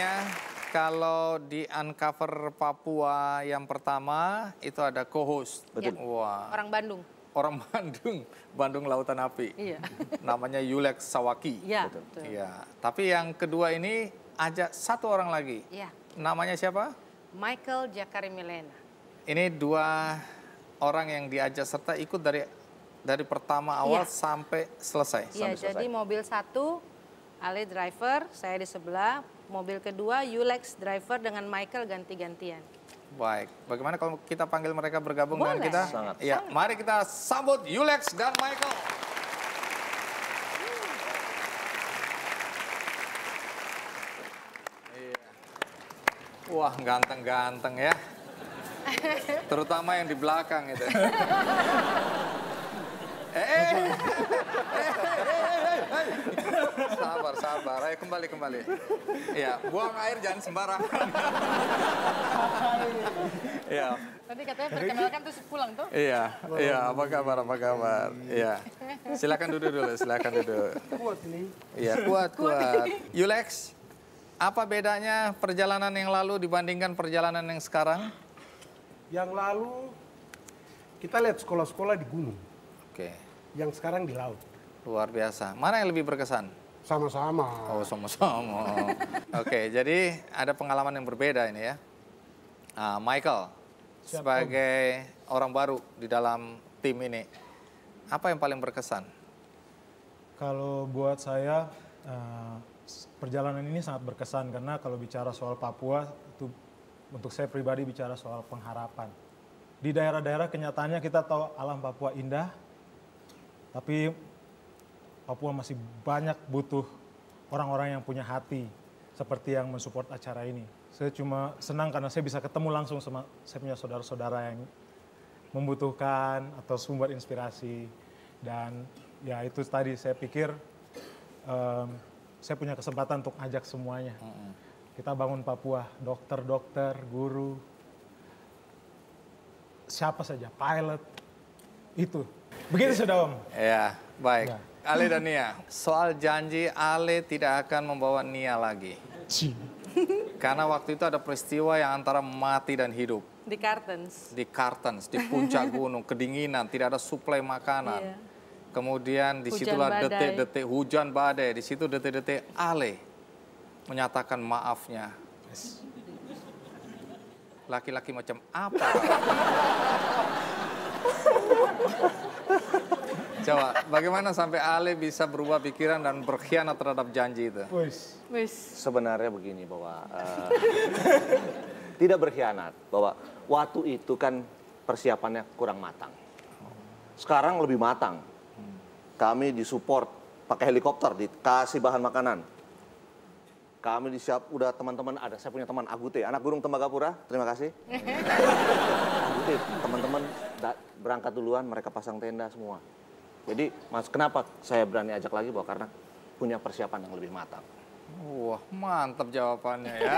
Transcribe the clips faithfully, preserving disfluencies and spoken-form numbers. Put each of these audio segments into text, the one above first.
Dania, kalau di Uncover Papua yang pertama itu ada co-host. Betul. Ya. Wah. Orang Bandung. Orang Bandung, Bandung Lautan Api. Iya. Namanya Yulex Sawaki. Iya. Iya. Tapi yang kedua ini ajak satu orang lagi. Iya. Namanya siapa? Michael Jakari Milena. Ini dua orang yang diajak serta ikut dari dari pertama awal Iya. sampai selesai. Iya, sampai jadi selesai. mobil satu, Ale driver, saya di sebelah. Mobil kedua, Yulex driver dengan Michael ganti-gantian. Baik, bagaimana kalau kita panggil mereka bergabung dengan Boleh. kita? Sangat. Iya, mari kita sambut Yulex dan Michael. Iya. Wah, ganteng-ganteng ya. Terutama yang di belakang itu. Eh, eh, eh, eh, eh. Sabar, sabar. Ayo kembali, kembali. Iya, buang air jangan sembarangan. Iya. Tadi katanya perkenalkan terus pulang tuh. Iya, iya. Apa kabar, apa kabar? Iya. Silakan duduk dulu, silakan duduk. Kuat nih. Iya, kuat, kuat. Yulex, apa bedanya perjalanan yang lalu dibandingkan perjalanan yang sekarang? Yang lalu kita lihat sekolah-sekolah di gunung. Oke, Yang sekarang di laut. luar biasa. Mana yang lebih berkesan? Sama-sama. Oh, sama-sama. Oke, jadi ada pengalaman yang berbeda ini ya. Ah, Michael, Siap, sebagai orang baru di dalam tim ini, apa yang paling berkesan? Kalau buat saya, eh, perjalanan ini sangat berkesan karena kalau bicara soal Papua, itu untuk saya pribadi bicara soal pengharapan. Di daerah-daerah kenyataannya kita tahu alam Papua indah, tapi Papua masih banyak butuh orang-orang yang punya hati seperti yang mensupport acara ini. Saya cuma senang karena saya bisa ketemu langsung sama saya punya saudara-saudara yang membutuhkan atau sumber inspirasi. Dan ya itu tadi saya pikir um, saya punya kesempatan untuk ajak semuanya. Kita bangun Papua, dokter-dokter, guru, siapa saja, pilot, itu. Begitu sudah Om. Ya, baik. Ya. Ale dan Nia, soal janji Ale tidak akan membawa Nia lagi. Ci. Karena waktu itu ada peristiwa yang antara mati dan hidup. Di Kartens. Di Kartens, di puncak gunung, kedinginan, tidak ada suplai makanan. Iya. Kemudian Hujan disitulah badai. detik-detik hujan badai, di situ detik-detik Ale menyatakan maafnya. Laki-laki macam apa? Coba, bagaimana sampai Ale bisa berubah pikiran dan berkhianat terhadap janji itu? Wis. Wis. Sebenarnya begini bahwa uh, tidak berkhianat, bahwa waktu itu kan persiapannya kurang matang. Sekarang lebih matang. Kami disupport pakai helikopter, dikasih bahan makanan. Kami disiap, udah teman-teman ada, saya punya teman Agute, anak Gunung Tembagapura, terima kasih. Agute, teman-teman berangkat duluan, mereka pasang tenda semua. Jadi, mas, kenapa saya berani ajak lagi? Bahwa karena punya persiapan yang lebih matang. Wah, mantap jawabannya ya.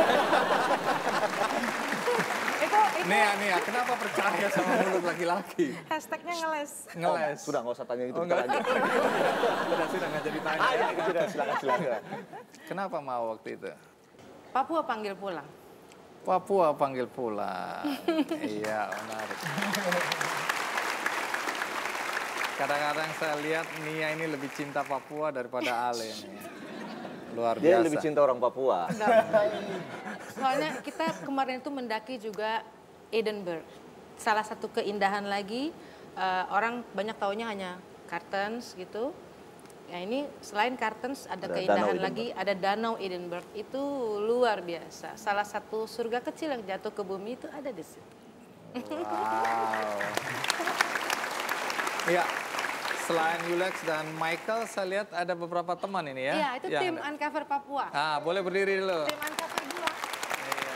Itu, itu Nia, Nia, kenapa percaya sama mulut laki-laki? hashtagnya ngeles. Ngeles. Oh, sudah, nggak usah tanya itu, Oh, kita enggak. lanjut. Sudah, sudah, nggak jadi tanya. Ah, ya. ya, sudah, silakan, silakan. Kenapa mau waktu itu? Papua panggil pulang. Papua panggil pulang. Iya, menarik. Kadang-kadang saya lihat Nia ini lebih cinta Papua daripada Ale nih. Luar biasa. Dia lebih cinta orang Papua. Soalnya kita kemarin itu mendaki juga Edinburgh. Salah satu keindahan lagi, eh, orang banyak taunya hanya Kartens gitu. Ya ini selain Kartens ada, Ada keindahan Danau lagi, ada Danau Edinburgh. Itu luar biasa. Salah satu surga kecil yang jatuh ke bumi itu ada di situ. Wow. Iya, selain Yulex dan Michael, saya lihat ada beberapa teman ini ya. Iya, itu yang tim ada. Uncover Papua. Ah, boleh berdiri dulu. Tim Uncover dua. Iya.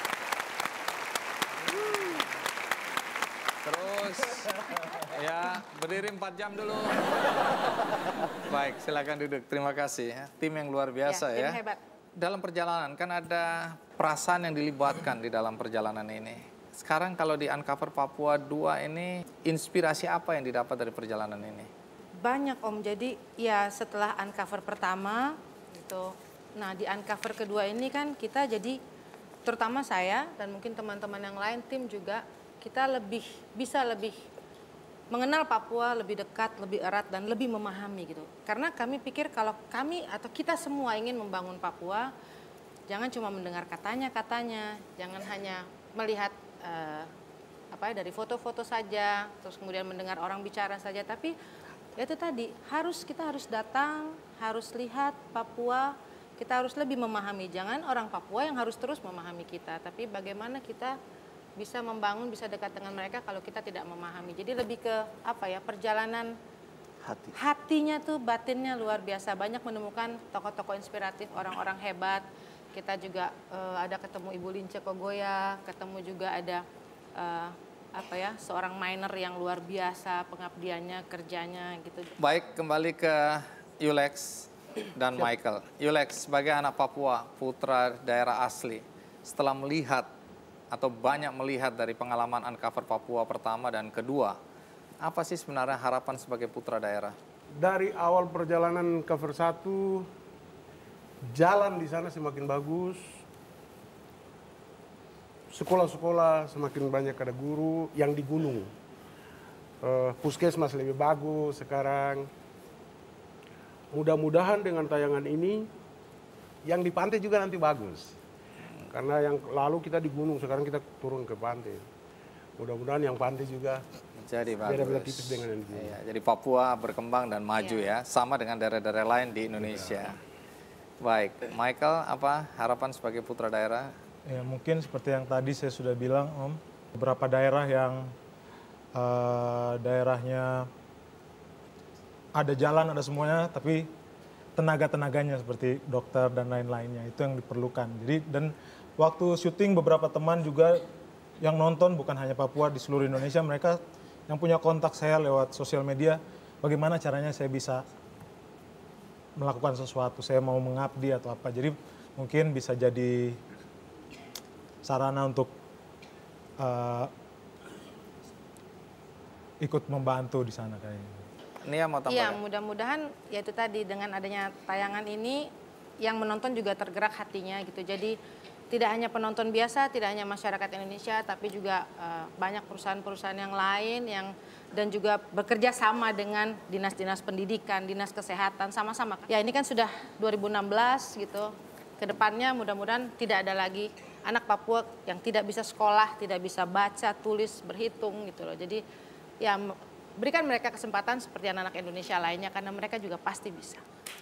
Terus, ya berdiri empat jam dulu. Baik, silakan duduk. Terima kasih. Ya. Tim yang luar biasa Ya, tim ya. hebat. Dalam perjalanan kan ada perasaan yang dilibatkan di dalam perjalanan ini. Sekarang kalau di Uncover Papua dua ini, inspirasi apa yang didapat dari perjalanan ini? Banyak Om, jadi ya setelah Uncover pertama, itu Nah, di Uncover kedua ini kan kita jadi, terutama saya dan mungkin teman-teman yang lain, tim juga, kita lebih bisa lebih mengenal Papua lebih dekat, lebih erat, dan lebih memahami gitu. Karena kami pikir kalau kami atau kita semua ingin membangun Papua, jangan cuma mendengar katanya-katanya, jangan hanya melihat uh, apa ya, dari foto-foto saja, terus kemudian mendengar orang bicara saja, tapi ya itu tadi, harus kita harus datang, harus lihat Papua, kita harus lebih memahami. Jangan orang Papua yang harus terus memahami kita, tapi bagaimana kita bisa membangun, bisa dekat dengan mereka kalau kita tidak memahami. Jadi lebih ke apa ya, perjalanan Hati. hatinya tuh, batinnya luar biasa. Banyak menemukan tokoh-tokoh inspiratif, orang-orang hebat. Kita juga uh, ada ketemu Ibu Lince Kogoya, ketemu juga ada uh, apa ya, seorang miner yang luar biasa pengabdiannya, kerjanya gitu. Baik, kembali ke Yulex dan Michael. Yulex, sebagai anak Papua, putra daerah asli, setelah melihat atau banyak melihat dari pengalaman Uncover Papua pertama dan kedua, apa sih sebenarnya harapan sebagai putra daerah? Dari awal perjalanan cover satu, jalan di sana semakin bagus. Sekolah-sekolah semakin banyak ada guru yang di gunung. Uh, puskesmas lebih bagus sekarang. Mudah-mudahan dengan tayangan ini, yang di pantai juga nanti bagus. Karena yang lalu kita di gunung, sekarang kita turun ke pantai. Mudah-mudahan yang pantai juga jadi bagus. beda-beda tipis dengan yang di gunung. Iya, jadi Papua berkembang dan maju Iya. ya, sama dengan daerah-daerah lain di Indonesia. Baik, Michael, apa harapan sebagai putra daerah? Ya mungkin seperti yang tadi saya sudah bilang Om, beberapa daerah yang uh, daerahnya ada jalan, ada semuanya, tapi tenaga-tenaganya seperti dokter dan lain-lainnya itu yang diperlukan. Jadi dan waktu syuting beberapa teman juga yang nonton bukan hanya Papua, di seluruh Indonesia, mereka yang punya kontak saya lewat sosial media, bagaimana caranya saya bisa melakukan sesuatu, saya mau mengabdi atau apa. Jadi mungkin bisa jadi sarana untuk uh, ikut membantu di sana kayaknya. Nia mau tambah Iya, ya? mudah-mudahan ya itu tadi, dengan adanya tayangan ini yang menonton juga tergerak hatinya gitu. Jadi tidak hanya penonton biasa, tidak hanya masyarakat Indonesia, tapi juga uh, banyak perusahaan-perusahaan yang lain yang dan juga bekerja sama dengan dinas-dinas pendidikan, dinas kesehatan, sama-sama. Ya ini kan sudah dua ribu enam belas gitu. Kedepannya mudah-mudahan tidak ada lagi anak Papua yang tidak bisa sekolah, tidak bisa baca, tulis, berhitung gitu loh. Jadi ya berikan mereka kesempatan seperti anak-anak Indonesia lainnya, karena mereka juga pasti bisa.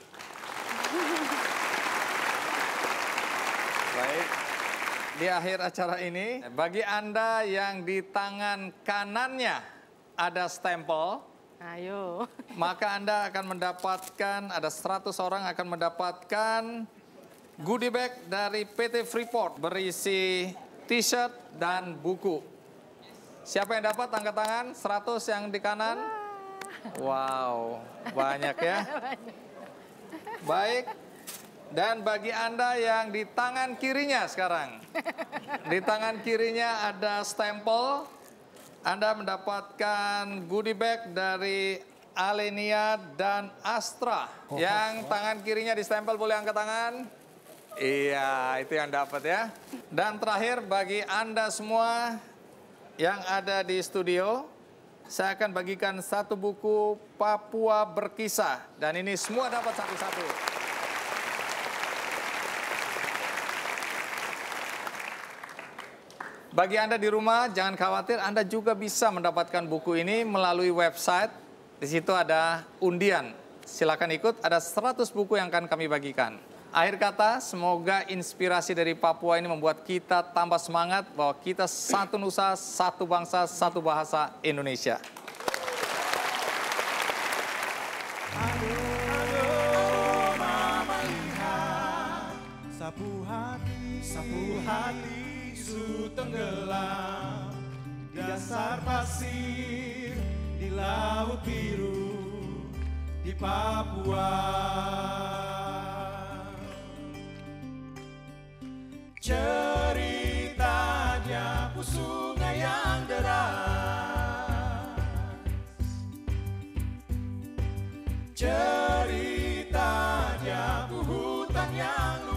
Baik, di akhir acara ini, bagi Anda yang di tangan kanannya ada stempel, Ayo. maka Anda akan mendapatkan, ada seratus orang akan mendapatkan goodie bag dari P T Freeport berisi t-shirt dan buku. Siapa yang dapat, angkat tangan, seratus yang di kanan. Wow, banyak ya. Baik, dan bagi Anda yang di tangan kirinya sekarang, di tangan kirinya ada stempel, Anda mendapatkan goodie bag dari Alenia dan Astra. Yang tangan kirinya di stempel boleh angkat tangan. Iya, itu yang dapat ya. Dan terakhir bagi Anda semua yang ada di studio, saya akan bagikan satu buku Papua Berkisah. Dan ini semua dapat satu-satu. Bagi Anda di rumah, jangan khawatir, Anda juga bisa mendapatkan buku ini melalui website. Di situ ada undian. Silakan ikut, ada seratus buku yang akan kami bagikan. Akhir kata, semoga inspirasi dari Papua ini membuat kita tambah semangat bahwa kita satu nusa, satu bangsa, satu bahasa Indonesia. Sapu hati, sapu hati, su tenggelam di dasar pasir, di laut biru, di Papua. Ceritanya sungai yang deras, ceritanya hutan yang luas.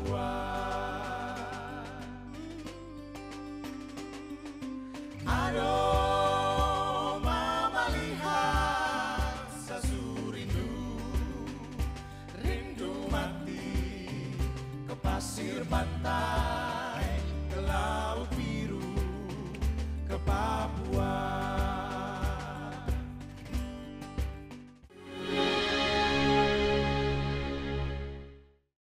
Papua. Aduh, mama lihat sasu rindu, rindu mati ke pasir pantai.